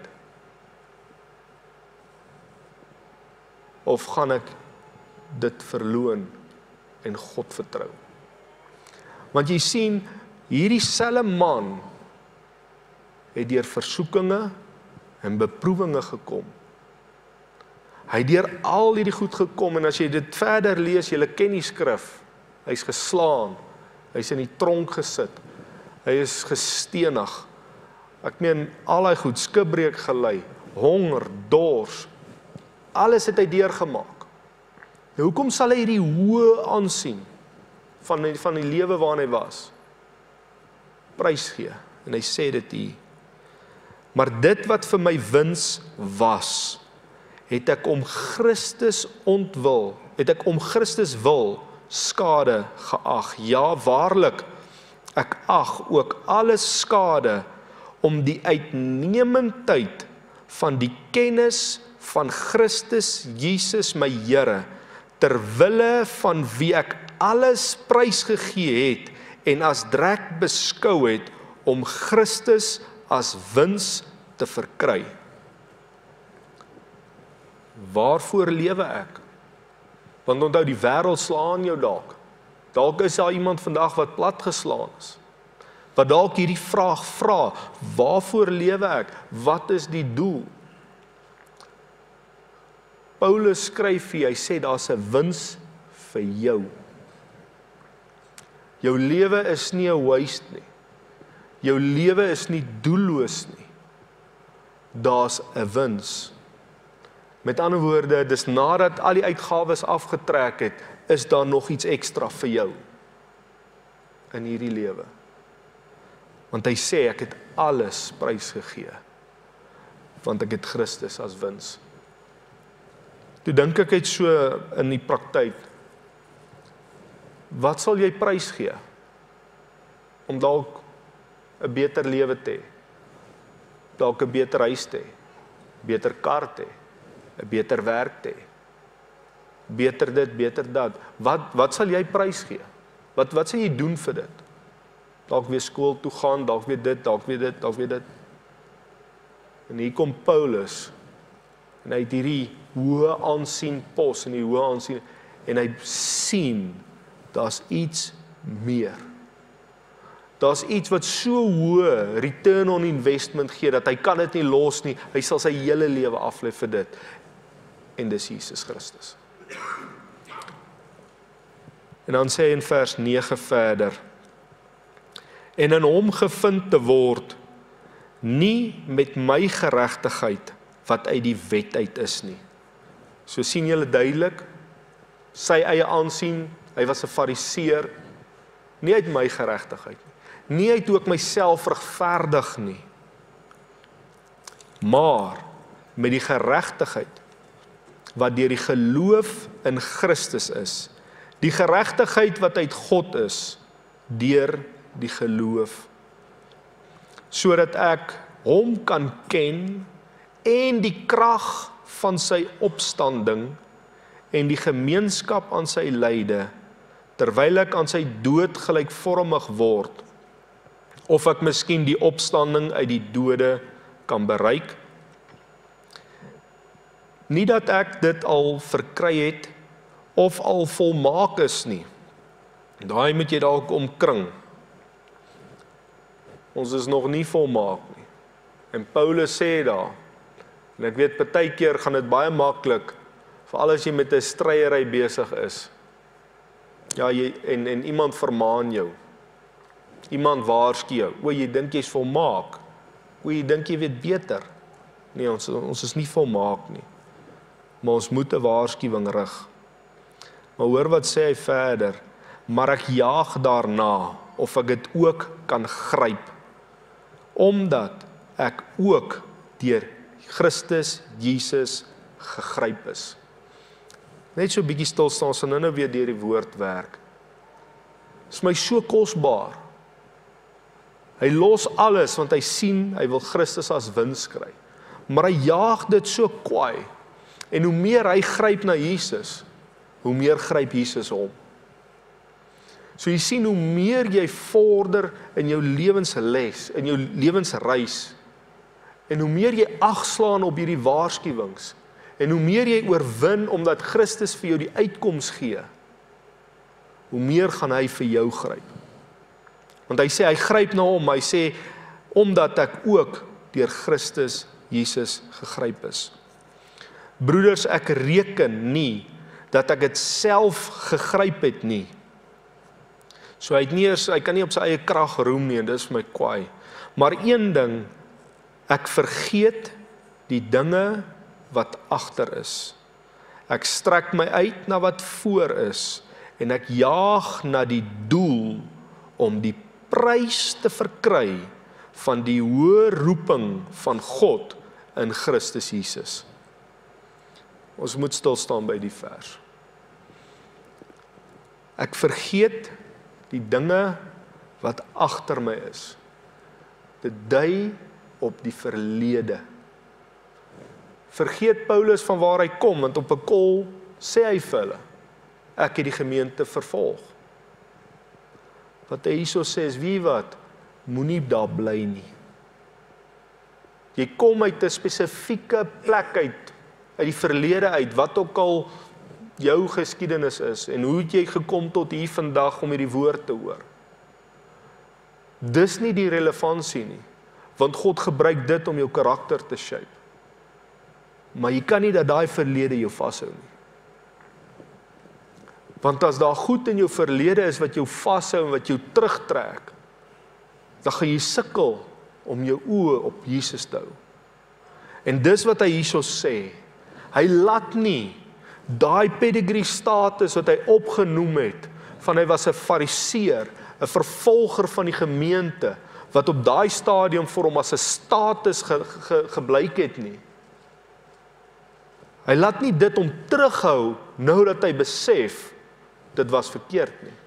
Of gaan ek dit verloon en God vertrou? Want jy sien, hierdie selfe man het deur versoekinge en beproewinge gekom. Hy het deur al hierdie goed gekom, en as jy dit verder lees, jy ken die skrif, hy's geslaan, hy's in die tronk gesit, hy is gestenig, ek meen, al hy goed, skipbreek gelei, honger, dors, alles het hy deurgemaak. Nou, hoekom sal hy hierdie hoë aansien van die lewe waarin hy was prys gee? En hy sê dit hier, maar dit wat vir my wins was, het ek om Christus ontwil, het ek om Christus wil skade geag. Ja, waarlik, ek ag ook alles skade om die uitnemendheid van die kennis van Christus Jesus my Here, ter wille van wie ek alles prysgegee het en as drek beskou het om Christus as wins te verkry. Waarvoor lewe ek? Want onthou, die wêreld slaan jou dalk. Dalk is daar iemand vandag wat platgeslaan is, wat dalk hierdie vraag vra, waarvoor lewe ek? Wat is die doel? Paulus skryf hier, hy sê daar's 'n wins vir jou. Jou lewe is nie 'n waste nie. Jou lewe is nie doelloos nie. Daar's 'n wins. Met ander woorde, dis nadat al die uitgawes afgetrek het, is daar nog iets ekstra vir jou in hierdie lewe. Want hy sê, ek het alles prysgegee, want ek het Christus as wins. Toe dink ek uit so in die praktyk, wat sal jy prysgee? Om dalk 'n beter lewe te hê, dalk 'n beter huis te hê, beter kar te hê, 'n beter werk te hê, beter dit, beter dat. Wat sal jy prysgee? Wat sal jy doen vir dit? Dalk weer skool toe gaan, dalk weer dit, dalk weer dit, dalk weer dit. En hier kom Paulus, en hy het hierdie hoë aansien pos, en die hoë aansien, en hy sien, daar's iets meer. Daar's iets wat so hoë return on investment gee, dat hy kan dit nie los nie, hy sal sy hele lewe aflê vir dit, en dis Jesus Christus. En dan sê hy in vers 9 verder, en in hom gevind te word, nie met my geregtigheid, wat uit die wet uit is nie. So sien julle duidelik, sy eie aansien, hy was 'n fariseer, nie uit my geregtigheid nie, nie uit hoe ek myself regverdig nie, maar met die geregtigheid, wat deur die geloof in Christus is, die geregtigheid wat uit God is, deur die geloof, sodat ek hom kan ken, en die krag van sy opstanding, en die gemeenskap aan sy lyde, terwyl ek aan sy dood gelykvormig word, of ek miskien die opstanding uit die dode kan bereik. Nie dat ek dit al verkry het, of al volmaak is nie, Daai moet jy dalk omkring. Ons is nog nie volmaak nie. En Paulus sê daar, en ek weet partykeer gaan dit baie maklik, veral as jy met 'n stryery besig is. Ja, en iemand vermaan jou. Iemand waarsku jou. O, jy dink jy's volmaak. O, jy dink jy weet beter. Nee, ons is nie volmaak nie. Maar ons moet 'n waarskuwing rig. Maar hoor wat sê hy verder. Maar ek jaag daarna, of ek dit ook kan gryp. Omdat ek ook deur Christus Jesus gegryp is. Net so 'n bietjie stil staan, so nou weer deur die woord werk. Dit is my so kosbaar. Hy los alles, want hy sien, hy wil Christus as wins kry. Maar hy jaag dit so kwaai. En hoe meer hy gryp na Jesus, hoe meer gryp Jesus hom. So jy sien, hoe meer jy vorder in jou lewensles, in jou lewensreis, en hoe meer jy agslaan op hierdie waarskuwings, en hoe meer jy oorwin omdat Christus vir jou die uitkoms gee, hoe meer gaan hy vir jou gryp. Want hy sê, hy gryp na hom, hy sê, omdat ek ook deur Christus Jesus gegryp is. Broeders, ek reken nie dat ek dit self gegryp het nie. So hy kan nie op sy eie krag roem nie, en dis vir my kwaai. Maar een ding, ek vergeet die dinge wat agter is. Ek strek my uit na wat voor is, en ek jaag na die doel om die prys te verkry van die hoë roeping van God in Christus Jesus. Ons moet stil staan by die vers. Ek vergeet die dinge wat agter my is. Dit dui op die verlede. Vergeet Paulus van waar hy kom, want op 'n kol sê hy vir hulle, ek het die gemeente vervolg. Wat hy hierso sê is, wie wat, moenie daar bly nie. Jy kom uit 'n spesifieke plek uit die verlede uit, wat ook al jou geskiedenis is, en hoe het jy gekom tot hier vandag om hierdie woord te hoor. Dis nie die relevantie nie, want God gebruik dit om jou karakter te shape. Maar jy kan nie dat daai verlede jou vashou nie. Want as daar goed in jou verlede is wat jou vashou en wat jou terugtrek, dan gaan jy sukkel om jou oë op Jesus te hou. En dis wat hy hierso sê. Hy laat nie daai pedigree status wat hy opgenoem het, van hy was 'n fariseer, 'n vervolger van die gemeente, wat op daai stadium vir hom as 'n status geblyk het nie. Hy laat nie dit om terughou, nou dat hy besef, dit was verkeerd nie.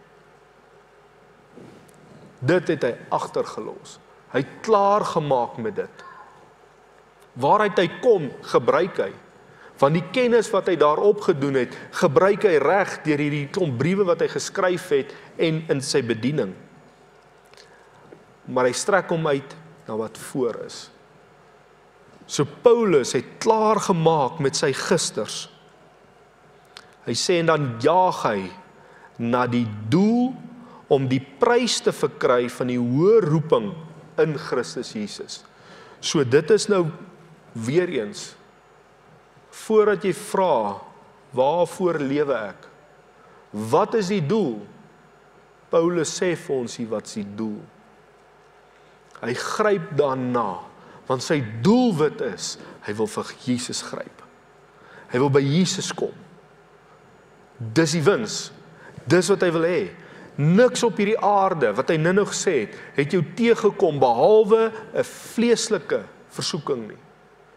Dit het hy agtergelos. Hy het klaar gemaak met dit. Waaruit hy kom, gebruik hy. Van die kennis wat hy daar opgedoen het, gebruik hy reg deur hierdie klomp briewe wat hy geskryf het en in sy bediening. Maar hy strek hom uit na wat voor is. So Paulus het klaar gemaak met sy gisters. Hy sê en dan jaag hy na die doel om die prys te verkry van die hoë roeping in Christus Jesus. So dit is nou weer eens, voordat jy vra, waarvoor lewe ek? Wat is die doel? Paulus sê vir ons hier, wat is die doel? Hy gryp daarna, want sy doelwit is, hy wil vir Jesus gryp. Hy wil by Jesus kom. Dis die wins. Dis wat hy wil hê. Niks op hierdie aarde, wat hy nou gesê het jou teëgekom, behalwe 'n vleeslike versoeking nie.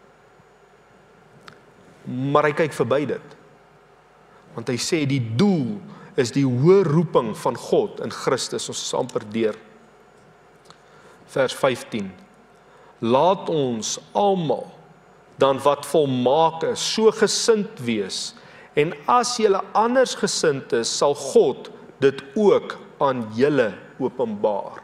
Maar hy kyk verby dit. Want hy sê die doel is die hoë roeping van God in Christus. Ons is amper deur. Vers 15. Laat ons almal dan wat volmaak is, so gesind wees, en as julle anders gesind is, sal God dit ook aan julle openbaar.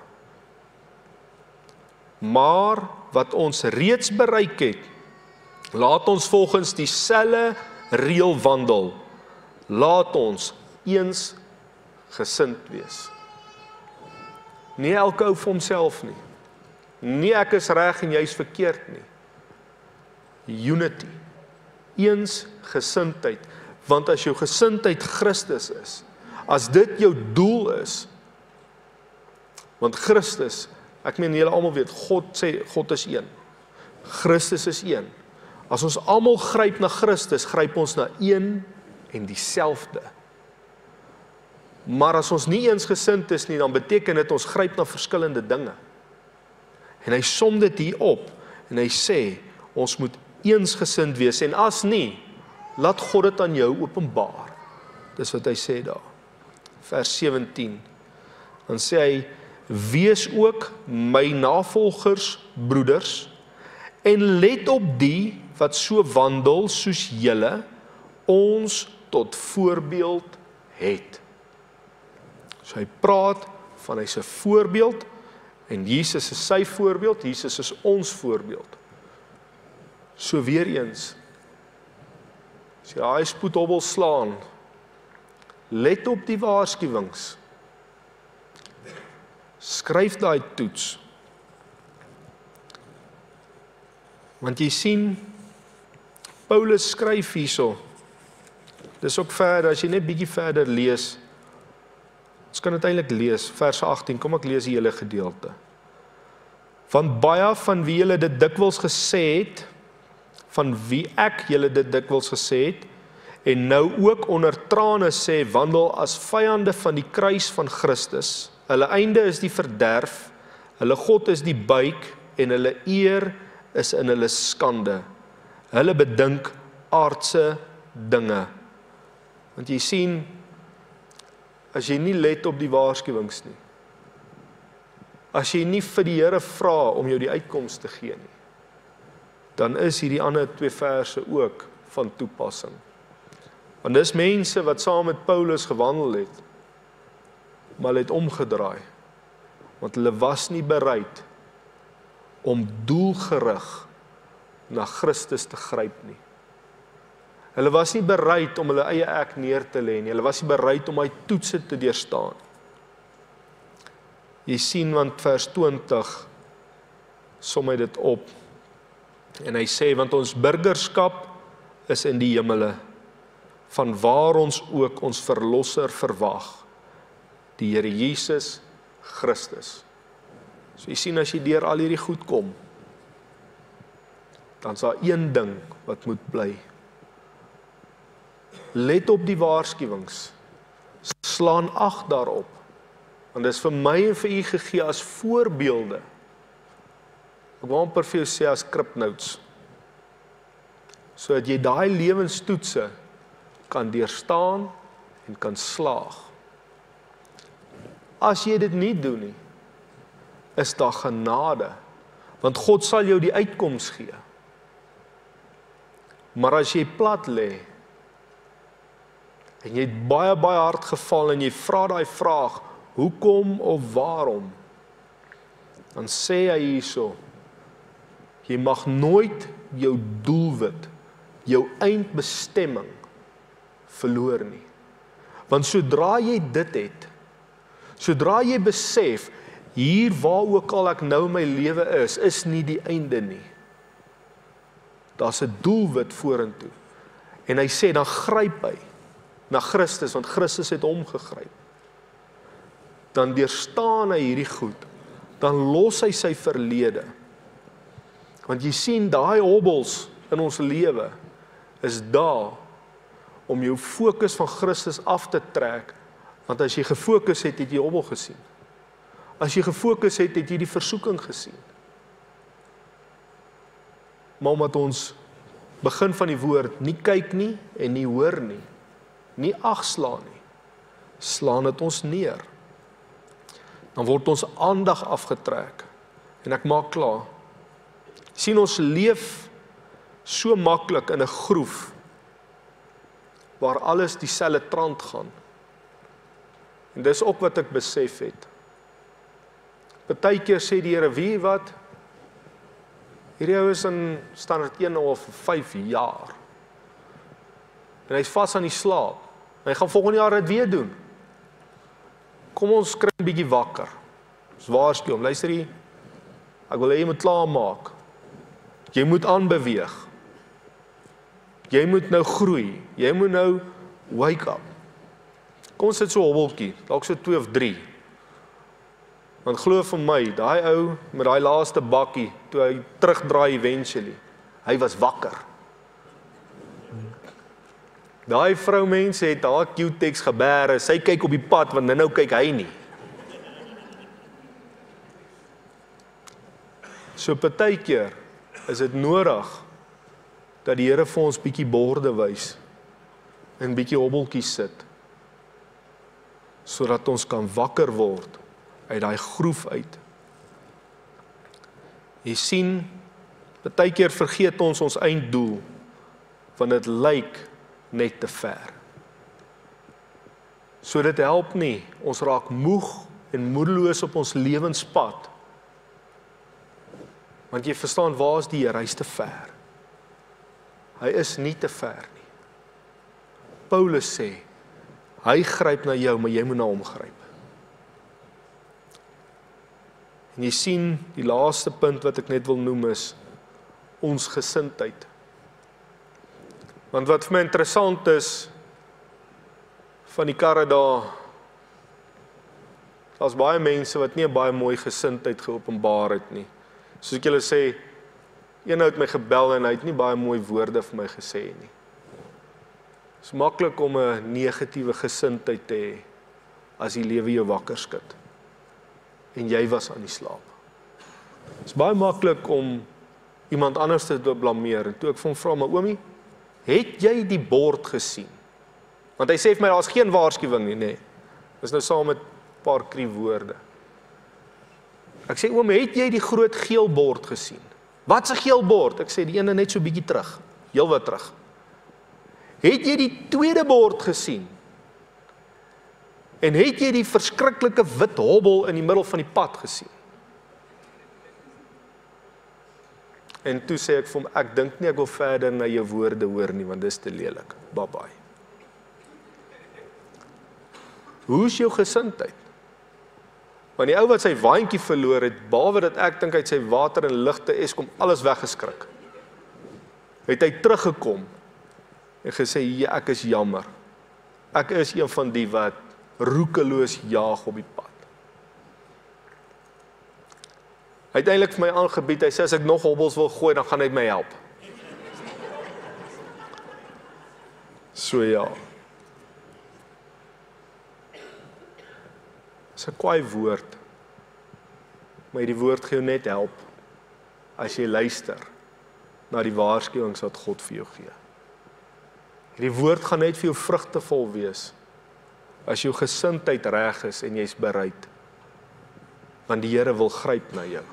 Maar wat ons reeds bereik het, laat ons volgens dieselfde reël wandel. Laat ons eens gesind wees. Nie elke ou vir homself nie. Nie ek is reg en jy is verkeerd nie. Unity. Eensgesindheid. Want as jou gesindheid Christus is, as dit jou doel is, want Christus, ek meen julle almal weet, God sê, God is een. Christus is een. As ons almal gryp na Christus, gryp ons na een en dieselfde. Maar as ons nie eensgesind is nie, dan beteken dit ons gryp na verskillende dinge. En hy som dit hier op, en hy sê, ons moet eensgesind wees, en as nie, laat God dit aan jou openbaar. Dis wat hy sê daar. Vers 17. Dan sê hy, wees ook my navolgers, broeders, en let op die wat so wandel soos julle ons tot voorbeeld het. So hy praat van hy se voorbeeld, en Jesus is sy voorbeeld, Jesus is ons voorbeeld. So weer eens, as jy daai spoedhobbel slaan, let op die waarskuwings. Skryf daai toets. Want jy sien, Paulus skryf hierso. Dis ook verder, as jy net bietjie verder lees, ons kan dit eintlik lees, vers 18, kom ek lees die hele gedeelte. Want baie van wie julle dit dikwels gesê het, van wie ek julle dit dikwels gesê het, en nou ook onder trane sê, wandel as vyande van die kruis van Christus. Hulle einde is die verderf, hulle God is die buik, en hulle eer is in hulle skande. Hulle bedink aardse dinge. Want jy sien, as jy nie let op die waarskuwings nie, as jy nie vir die Here vra om jou die uitkoms te gee nie, dan is hierdie ander 2 verse ook van toepassing. Want dis mense wat saam met Paulus gewandel het, maar hulle het omgedraai, want hulle was nie bereid om doelgerig na Christus te gryp nie. Hulle was nie bereid om hulle eie ek neer te lê nie, hulle was nie bereid om hy toetse te deurstaan. Jy sien, want vers 20 som hy dit op, en hy sê, want ons burgerskap is in die hemele, van waar ons ook ons verlosser verwag, die Here Jesus Christus. So jy sien, as jy deur al hierdie goed kom, dan is daar een ding wat moet bly. Let op die waarskuwings, slaan ag daarop, want dit is vir my en vir u gegee as voorbeelde. Ek wil amper vir jou sê as kripnoutes, sodat jy daai lewenstoetse kan deurstaan en kan slaag. As jy dit nie doen nie, is daar genade, want God sal jou die uitkoms gee. Maar as jy plat lê, en jy het baie hard geval, en jy vra daai vraag, hoekom of waarom, dan sê hy hierso, jy mag nooit jou doelwit, jou eindbestemming verloor nie. Want sodra jy dit het, sodra jy besef, hier waar ook al ek nou my lewe is nie die einde nie. Daar's 'n doelwit vorentoe. En hy sê, dan gryp hy na Christus, want Christus het hom gegryp. Dan deurstaan hy hierdie goed, dan los hy sy verlede. Want jy sien, daai hobbels in ons lewe is daar om jou fokus van Christus af te trek, want as jy gefokus het, het jy hobbel gesien. As jy gefokus het, het jy die versoeking gesien. Maar omdat ons begin van die woord nie kyk nie en nie hoor nie, nie agslaan nie, slaan dit ons neer. Dan word ons aandag afgetrek. En ek maak klaar. Sien, ons leef so maklik in 'n groef waar alles dieselfde trant gaan. En dis ook wat ek besef het. Partykeer sê die Here, wie wat? Hierdie ou is in standaard 1 al vir 5 jaar. En hy's vas aan die slaap. En hy gaan volgende jaar dit weer doen. Kom ons kry 'n bietjie wakker. Ons waarsku hom, luister hier, ek wil hê jy moet klaarmaak. Jy moet aanbeweeg. Jy moet nou groei. Jy moet nou wake up. Kom ons sit so 'n hobbeltjie, dalk so 2 of 3. Want glo vir my, daai ou met daai laaste bakkie, toe hy terugdraai eventually, hy was wakker. Daai vroumense het haar Q-tex gebêre, sy kyk op die pad, want nou kyk hy nie. So partykeer is dit nodig, dat die Here vir ons bietjie borde wys, en bietjie hobbeltjies sit, sodat ons kan wakker word, uit daai groef uit. Jy sien, partykeer vergeet ons einddoel, want dit lyk net te ver. So dit help nie, ons raak moeg en moedeloos op ons lewenspad. Want jy verstaan, waar is die Here? Hy's te ver. Hy is nie te ver nie. Paulus sê, hy gryp na jou, maar jy moet na hom gryp. En jy sien, die laaste punt wat ek net wil noem is, ons gesindheid. Want wat vir my interessant is, van die karre daar, daar's baie mense wat nie 'n baie mooi gesindheid geopenbaar het nie. Soos ek julle sê, een het my gebel en hy het nie baie mooi woorde vir my gesê nie. Dit is maklik om 'n negatiewe gesindheid te hê, as die lewe jou wakker skud. En jy was aan die slaap. Het is baie maklik om iemand anders te blameer. En toe ek vir hom vra, maar oomie, het jy die bord gesien? Want hy sê vir my, daar's geen waarskuwing nie, nee. Dis nou saam met 'n paar kriekwoorde. Ek sê, oom, het jy die groot geel bord gesien? Wat 'n geel bord? Ek sê, die ene net so bietjie terug, heel wat terug. Het jy die tweede bord gesien? En het jy die verskriklike wit hobbel in die middel van die pad gesien? En toe sê ek vir hom, ek dink nie ek wil verder na jou woorde hoor nie, want dis te lelik. Bye bye. Hoe is jou gesindheid? Want die ou wat sy waantjie verloor het, behalwe dat ek dink hy het sy water en ligte Eskom alles weggeskrik. Het hy teruggekom en gesê, ja, ek is jammer. Ek is een van die wat roekeloos jaag op die pad. Hy het eintlik vir my aangebied, hy sê, as ek nog hobbels wil gooi, dan gaan hy my help. So ja. Dis 'n kwaai woord, maar die woord gaan jou net help, as jy luister, na die waarskuwings wat God vir jou gee. Die woord gaan net vir jou vrugtevol wees, as jou gesindheid reg is en jy's bereid, want die Here wil gryp na jou.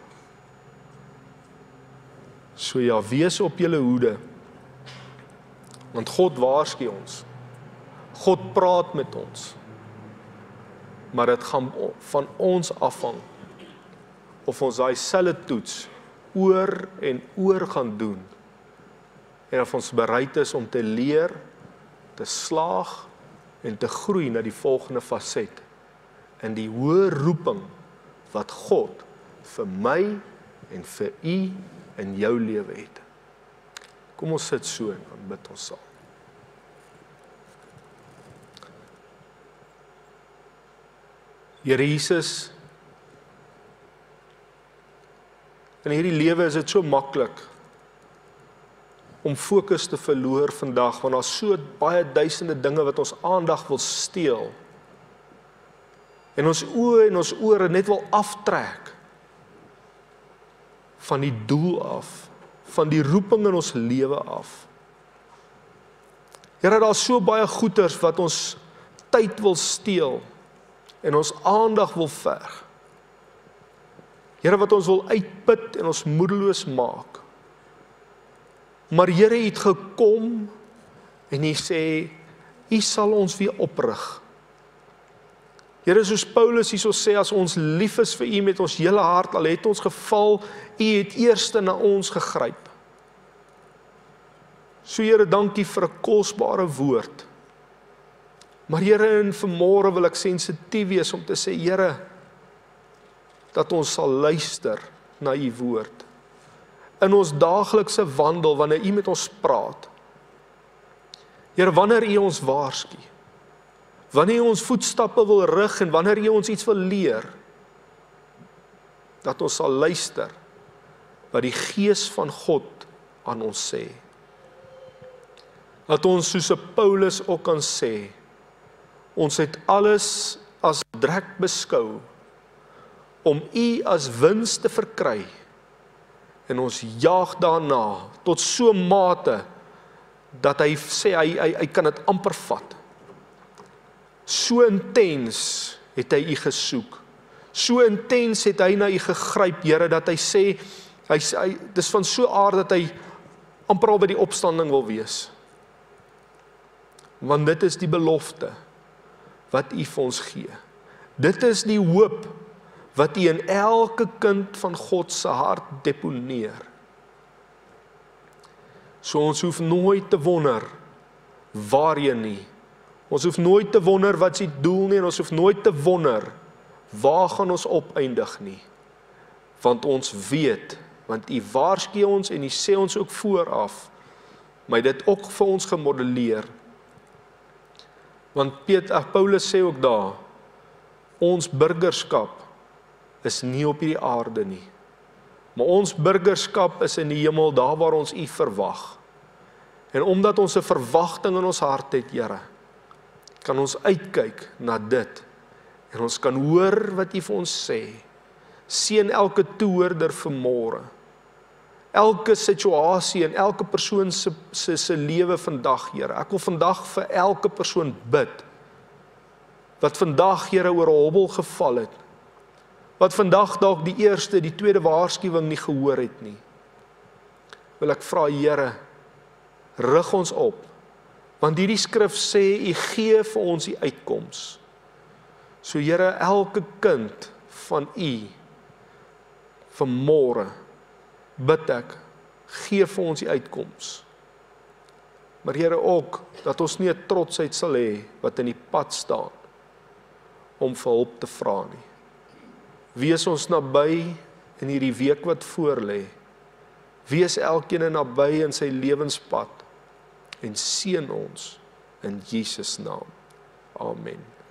So ja, wees op julle hoede, want God waarsku ons, God praat met ons, maar dit gaan van ons afhang, of ons daai selfe toets, oor en oor gaan doen, en of ons bereid is om te leer, te slaag, en te groei na die volgende faset, in die hoë roeping, wat God vir my, en vir u, in jou lewe het. Kom ons sit so, en dan bid ons saam. Here Jesus, in hierdie lewe is dit so maklik om fokus te verloor vandag, want daar's so baie duisende dinge wat ons aandag wil steel, en ons oë en ons ore net wil aftrek van die doel af, van die roeping in ons lewe af. Here, daar's so baie goeders wat ons tyd wil steel, en ons aandag wil verg. Here, wat ons wil uitput en ons moedeloos maak. Maar Here het gekom en hy sê, u sal ons weer oprig. Here, soos Paulus hierso sê, as ons lief is vir u met ons hele hart, al het ons geval, u het eerste na ons gegryp. So Here, dankie vir 'n kosbare woord. Maar Here, en vanmôre wil ek sensitief wees om te sê, Here, dat ons sal luister na U woord. In ons daaglikse wandel, wanneer U met ons praat. Here, wanneer U ons waarsku, wanneer U ons voetstappe wil rig en wanneer U ons iets wil leer, dat ons sal luister wat die Gees van God aan ons sê. Dat ons soos 'n Paulus ook kan sê, ons het alles as drek beskou, om U as wins te verkry, en ons jaag daarna, tot so mate, dat hy sê, hy kan dit amper vat. So intens het hy U gesoek, so intens het hy na U gegryp, Here, dat hy sê, dis van so aard dat hy amper al by die opstanding wil wees. Want dit is die belofte wat U vir ons gee. Dit is die hoop wat U in elke kind van God se hart deponeer. So ons hoef nooit te wonder waarheen nie. Ons hoef nooit te wonder wat is die doel nie, en ons hoef nooit te wonder waar gaan ons opeindig nie. Want ons weet, want U waarsku ons en U sê ons ook vooraf, maar dit ook vir ons gemodelleer. Want Paulus sê ook daar, ons burgerskap is nie op hierdie aarde nie, maar ons burgerskap is in die hemel, daar waar ons U verwag. En omdat ons 'n verwagting in ons hart het, Here, kan ons uitkyk na dit, en ons kan hoor wat U vir ons sê. Seën elke toehoorder vanmôre, elke situasie en elke persoon se lewe vandag, Here. Ek wil vandag vir elke persoon bid, wat vandag, Here, oor 'n hobbel geval het, wat vandag dalk die eerste, die tweede waarskuwing nie gehoor het nie. Wil ek vra, Here, rig ons op, want hierdie skrif sê, U gee vir ons die uitkoms. So Here, elke kind van U, vanmôre, bid ek, gee vir ons die uitkoms. Maar Here ook, dat ons nie 'n trotsheid sal hê, wat in die pad staan, om vir hulp te vra nie. Wees ons naby in hierdie week wat voorlê. Wees elkeen naby in sy lewenspad, en seën ons in Jesus naam. Amen.